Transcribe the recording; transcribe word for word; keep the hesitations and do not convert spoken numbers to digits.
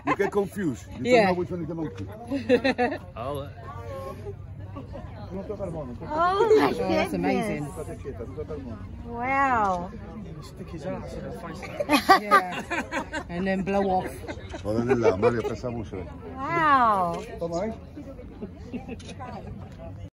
You get confused. You Yeah. don't know which one is the monkey. Oh, Non tocca al mono. Oh my Oh, goodness. that's amazing. State quieta, non tocca al mono. Wow. stick his ass in a face. Yeah. And then blow off. Joder, en la Mario, pasamos. Wow. Toma, ¿eh?